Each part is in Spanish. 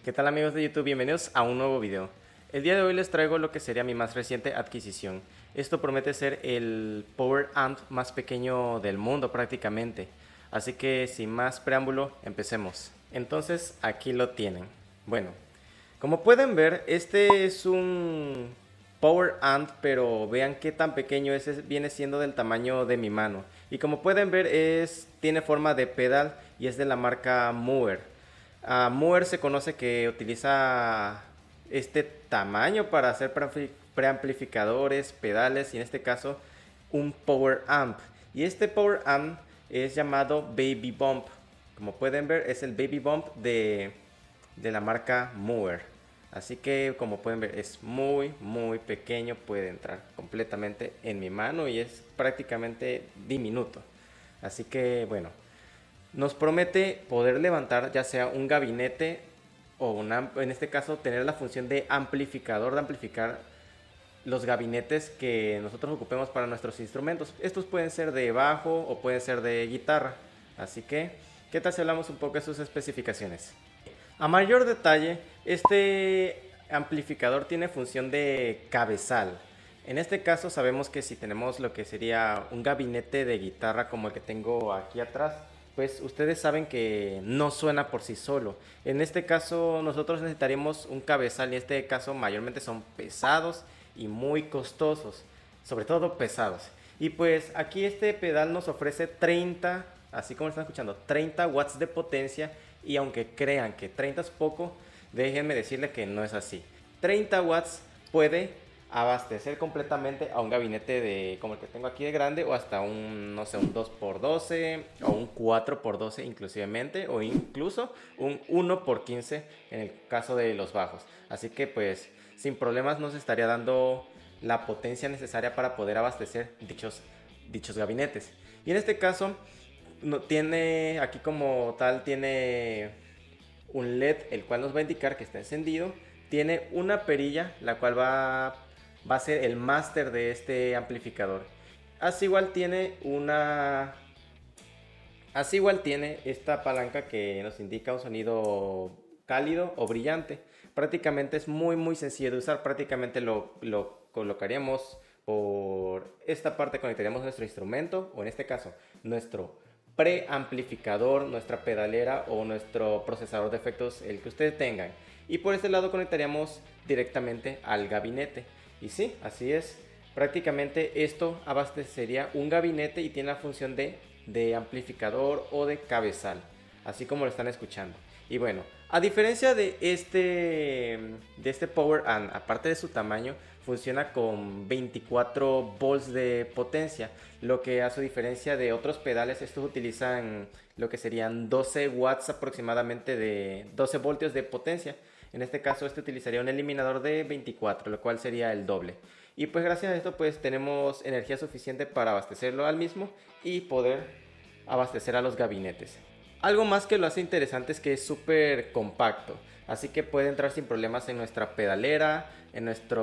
¿Qué tal amigos de YouTube? Bienvenidos a un nuevo video. El día de hoy les traigo lo que sería mi más reciente adquisición. Esto promete ser el Power Amp más pequeño del mundo prácticamente. Así que sin más preámbulo, empecemos. Entonces aquí lo tienen. Bueno, como pueden ver, este es un Power Amp, pero vean qué tan pequeño es, viene siendo del tamaño de mi mano. Y como pueden ver, tiene forma de pedal y es de la marca Mooer. Mooer se conoce que utiliza este tamaño para hacer preamplificadores, pedales y en este caso un Power Amp. Y este Power Amp es llamado Baby Bump. Como pueden ver, es el Baby Bump de la marca Mooer. Así que como pueden ver es muy pequeño, puede entrar completamente en mi mano y es prácticamente diminuto. Así que bueno, nos promete poder levantar ya sea un gabinete o en este caso tener la función de amplificador, de amplificar los gabinetes que nosotros ocupemos para nuestros instrumentos. Estos pueden ser de bajo o pueden ser de guitarra. Así que, ¿qué tal si hablamos un poco de sus especificaciones? A mayor detalle, este amplificador tiene función de cabezal. En este caso sabemos que si tenemos lo que sería un gabinete de guitarra como el que tengo aquí atrás, pues ustedes saben que no suena por sí solo. En este caso nosotros necesitaríamos un cabezal y en este caso mayormente son pesados y muy costosos, sobre todo pesados. Y pues aquí este pedal nos ofrece 30, así como están escuchando, 30 watts de potencia. Y aunque crean que 30 es poco, déjenme decirles que no es así. 30 watts puede abastecer completamente a un gabinete como el que tengo aquí de grande, o hasta un, no sé, un 2x12 o un 4x12 inclusivemente, o incluso un 1x15 en el caso de los bajos. Así que pues sin problemas nos estaría dando la potencia necesaria para poder abastecer dichos gabinetes. Y en este caso no tiene, aquí como tal tiene un LED el cual nos va a indicar que está encendido. Tiene una perilla la cual va a ser el máster de este amplificador. Así igual tiene esta palanca que nos indica un sonido cálido o brillante. Prácticamente es muy sencillo de usar. Prácticamente lo colocaríamos por esta parte, conectaríamos nuestro instrumento, o en este caso nuestro preamplificador, nuestra pedalera o nuestro procesador de efectos, el que ustedes tengan, y por este lado conectaríamos directamente al gabinete. Y sí, así es, prácticamente esto abastecería un gabinete y tiene la función de amplificador o de cabezal, así como lo están escuchando. Y bueno, a diferencia de este Power Amp, aparte de su tamaño, funciona con 24 volts de potencia, lo que hace diferencia de otros pedales. Estos utilizan lo que serían 12 watts aproximadamente, de 12 voltios de potencia. En este caso este utilizaría un eliminador de 24, lo cual sería el doble. Y pues gracias a esto pues tenemos energía suficiente para abastecerlo al mismo y poder abastecer a los gabinetes. Algo más que lo hace interesante es que es súper compacto, así que puede entrar sin problemas en nuestra pedalera, en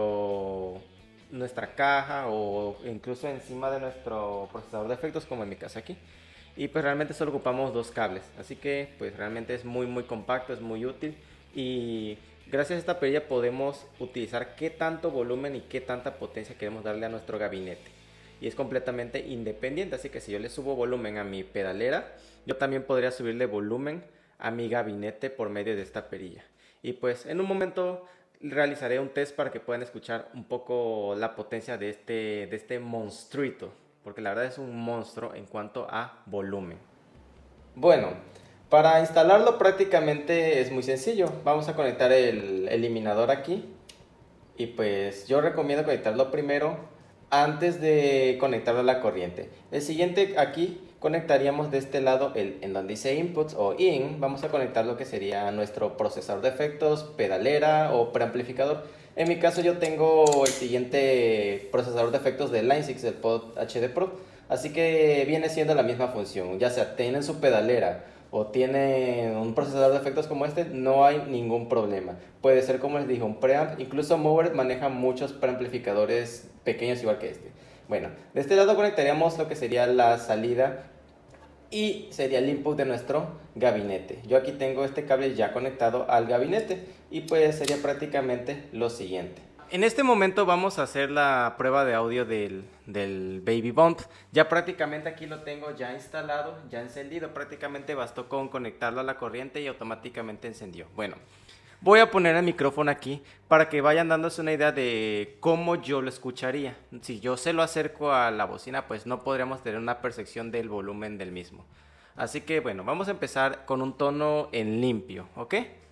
nuestra caja o incluso encima de nuestro procesador de efectos, como en mi caso aquí. Y pues realmente solo ocupamos dos cables, así que pues realmente es muy compacto, es muy útil. Y gracias a esta perilla podemos utilizar qué tanto volumen y qué tanta potencia queremos darle a nuestro gabinete. Y es completamente independiente, así que si yo le subo volumen a mi pedalera, yo también podría subirle volumen a mi gabinete por medio de esta perilla. Y pues en un momento realizaré un test para que puedan escuchar un poco la potencia de este monstruito, porque la verdad es un monstruo en cuanto a volumen. Bueno, para instalarlo prácticamente es muy sencillo. Vamos a conectar el eliminador aquí. Y pues yo recomiendo conectarlo primero antes de conectarlo a la corriente. El siguiente, aquí conectaríamos de este lado en donde dice inputs o in. Vamos a conectar lo que sería nuestro procesador de efectos, pedalera o preamplificador. En mi caso yo tengo el siguiente procesador de efectos de Line 6, del Pod HD Pro, así que viene siendo la misma función. Ya sea tienen su pedalera o tiene un procesador de efectos como este, no hay ningún problema. Puede ser, como les dije, un preamp. Incluso Mooer maneja muchos preamplificadores pequeños igual que este. Bueno, de este lado conectaríamos lo que sería la salida y sería el input de nuestro gabinete. Yo aquí tengo este cable ya conectado al gabinete y pues sería prácticamente lo siguiente. En este momento vamos a hacer la prueba de audio del Baby Bump. Ya prácticamente aquí lo tengo ya instalado, ya encendido. Prácticamente bastó con conectarlo a la corriente y automáticamente encendió. Bueno, voy a poner el micrófono aquí para que vayan dándose una idea de cómo yo lo escucharía. Si yo se lo acerco a la bocina, pues no podríamos tener una percepción del volumen del mismo. Así que bueno, vamos a empezar con un tono en limpio, ¿ok?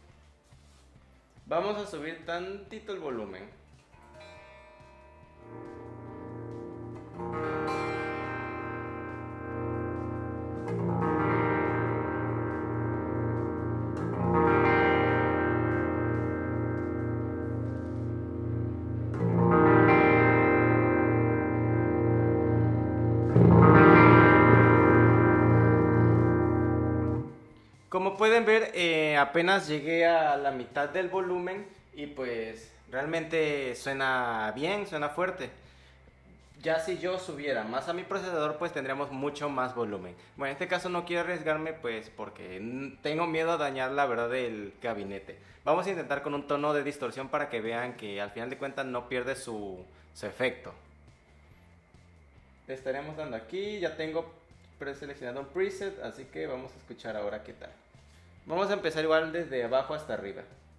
Vamos a subir tantito el volumen. Como pueden ver, apenas llegué a la mitad del volumen y pues realmente suena bien, suena fuerte. Ya si yo subiera más a mi procesador, pues tendríamos mucho más volumen. Bueno, en este caso no quiero arriesgarme, pues porque tengo miedo a dañar la verdad del gabinete. Vamos a intentar con un tono de distorsión para que vean que al final de cuentas no pierde su efecto. Le estaremos dando aquí, ya tengo preseleccionado un preset, así que vamos a escuchar ahora qué tal. Vamos a empezar igual desde abajo hasta arriba.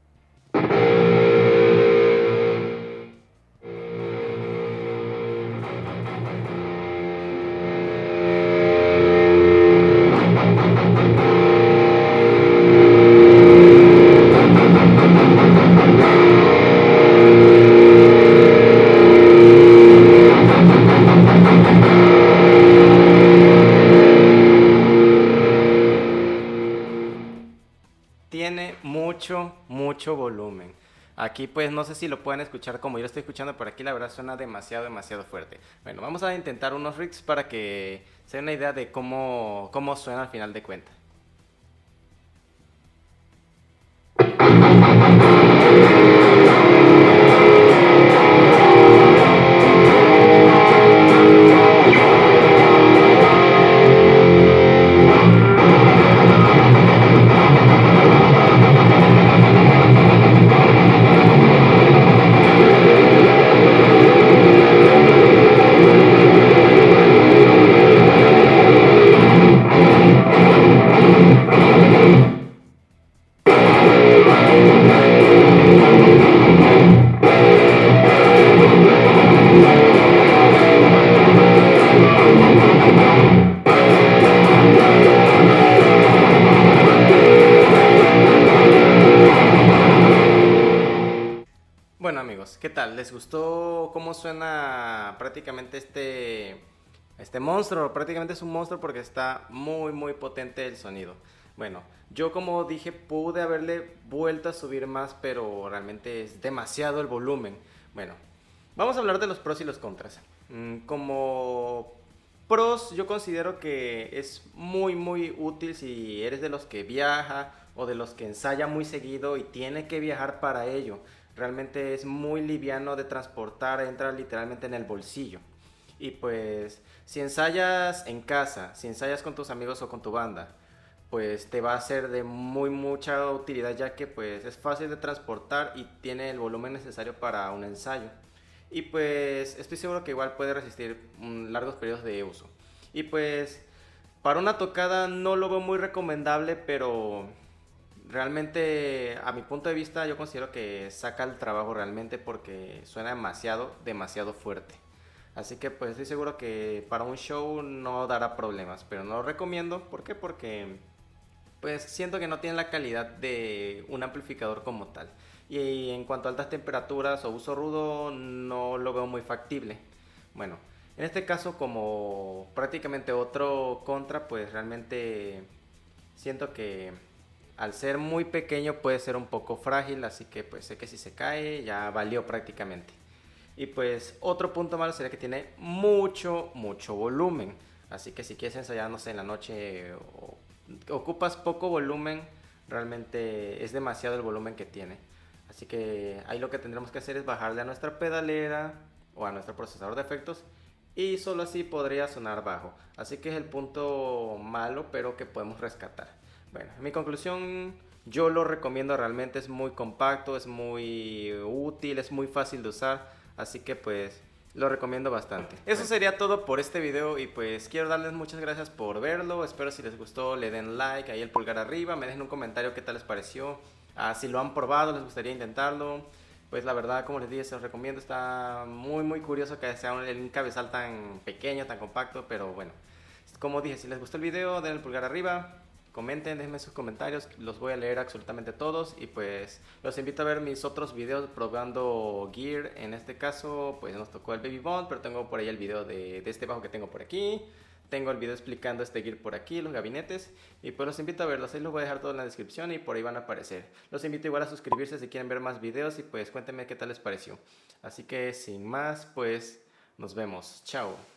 Tiene mucho volumen. Aquí pues no sé si lo pueden escuchar como yo lo estoy escuchando, pero aquí la verdad suena demasiado fuerte. Bueno, vamos a intentar unos rigs para que se den una idea de cómo suena al final de cuentas. Bueno amigos, ¿qué tal? ¿Les gustó cómo suena prácticamente este monstruo? Prácticamente es un monstruo porque está muy potente el sonido. Bueno, yo como dije pude haberle vuelto a subir más, pero realmente es demasiado el volumen. Bueno, vamos a hablar de los pros y los contras. Como pros, yo considero que es muy útil si eres de los que viaja o de los que ensaya muy seguido y tiene que viajar para ello. Realmente es muy liviano de transportar, entra literalmente en el bolsillo. Y pues, si ensayas en casa, si ensayas con tus amigos o con tu banda, pues te va a ser de mucha utilidad, ya que pues es fácil de transportar y tiene el volumen necesario para un ensayo. Y pues estoy seguro que igual puede resistir largos periodos de uso. Y pues para una tocada no lo veo muy recomendable, pero realmente a mi punto de vista yo considero que saca el trabajo realmente porque suena demasiado fuerte. Así que pues estoy seguro que para un show no dará problemas, pero no lo recomiendo. ¿Por qué? Porque pues siento que no tiene la calidad de un amplificador como tal. Y en cuanto a altas temperaturas o uso rudo, no lo veo muy factible. Bueno, en este caso como prácticamente otro contra, pues realmente siento que al ser muy pequeño puede ser un poco frágil, así que pues sé que si se cae ya valió prácticamente. Y pues otro punto malo sería que tiene mucho volumen. Así que si quieres ensayar, no sé, en la noche o ocupas poco volumen, realmente es demasiado el volumen que tiene. Así que ahí lo que tendremos que hacer es bajarle a nuestra pedalera o a nuestro procesador de efectos y solo así podría sonar bajo. Así que es el punto malo, pero que podemos rescatar. Bueno, en mi conclusión, yo lo recomiendo realmente, es muy compacto, es muy útil, es muy fácil de usar, así que pues lo recomiendo bastante. Eso sería todo por este video y pues quiero darles muchas gracias por verlo. Espero si les gustó le den like, ahí el pulgar arriba, me dejen un comentario qué tal les pareció. Si lo han probado, les gustaría intentarlo. Pues la verdad, como les dije, se los recomiendo. Está muy curioso que sea un cabezal tan pequeño, tan compacto, pero bueno. Como dije, si les gustó el video, den el pulgar arriba. Comenten, déjenme sus comentarios, los voy a leer absolutamente todos y pues los invito a ver mis otros videos probando gear. En este caso pues nos tocó el Baby Bond, pero tengo por ahí el video de este bajo que tengo por aquí. Tengo el video explicando este gear por aquí, los gabinetes, y pues los invito a verlos, ahí los voy a dejar todo en la descripción y por ahí van a aparecer. Los invito igual a suscribirse si quieren ver más videos y pues cuéntenme qué tal les pareció. Así que sin más, pues nos vemos, chao.